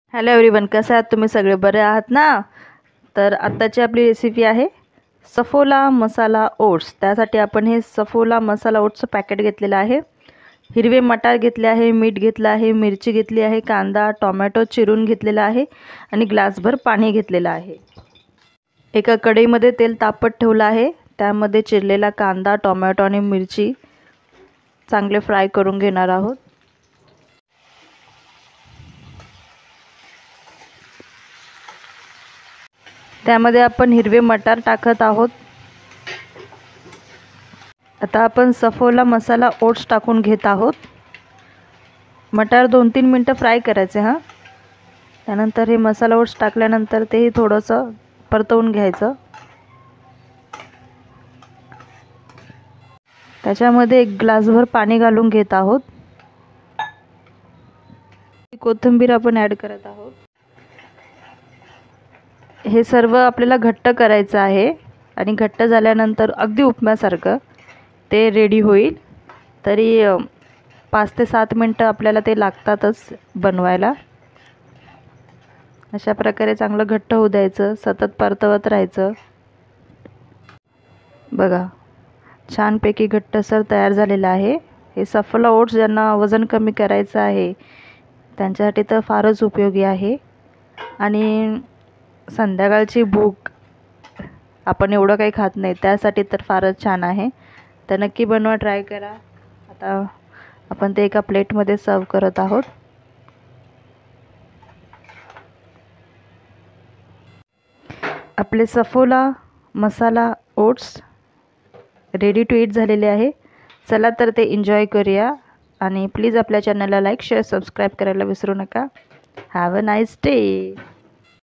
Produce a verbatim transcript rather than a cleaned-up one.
Hello everyone, कसे आहात तुम्ही सगळे? बरे आहात ना? तर आत्ताची आपली रेसिपी आहे सफोला मसाला ओट्स। त्यासाठी आपण हे सफोला मसाला ओट्सचं पॅकेट घेतलेलं आहे। हिरवे मटार घेतले आहे, मीठ घेतलं आहे, मिरची घेतली आहे, कांदा टोमॅटो चिरून घेतलेला आहे आणि ग्लासभर पाणी घेतलेलं आहे। एका कढईमध्ये तेल तापत ठेवलं आहे, त्यामध्ये चिरलेला कांदा टोमॅटो आणि मिरची चांगले फ्राय करून घेणार आहोत। त्यामध्ये आपण हिरवे मटार टाकत आहोत। आता आपण सफोला मसाला ओट्स टाकून घेत आहोत। मटार दोन तीन मिनटं फ्राय करायचे हां। त्यानंतर हे मसाला ओट्स टाकल्यानंतर तेही थोडंसं परतवून घ्यायचं। त्याच्यामध्ये एक ग्लासभर पाणी घालून घेत आहोत। कोथिंबीर आपण ॲड करत आहोत। हे सर्व आपल्याला घट्ट करायचं आहे आणि घट्ट झाल्यानंतर अगदी उपम्यासारखं ते रेडी होईल। तरी पाच ते सात मिनटं आपल्याला ते लागतातच बनवायला। अशा प्रकारे चांगलं घट्ट होऊ द्यायचं, सतत परतवत राहायचं। बघा, छानपैकी घट्टसर तयार झालेलं आहे। हे सफोला ओट्स ज्यांना वजन कमी करायचं आहे त्यांच्यासाठी तर फारच उपयोगी आहे। आणि संध्याकाळची भूक आपण एवढं काही खात नाही, त्यासाठी तर फारच छान आहे। तर नक्की बनवा, ट्राय करा। आता आपण ते एका प्लेटमध्ये सर्व करत आहोत। आपले Saffola masala oats ready to eat झालेले आहे। चला तर ते एन्जॉय करूया आणि प्लीज आपल्या चॅनलला लाईक शेअर सबस्क्राईब करायला विसरू नका। Have a nice day.